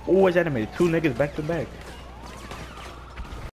Oh, it's animated. Two niggas back to back.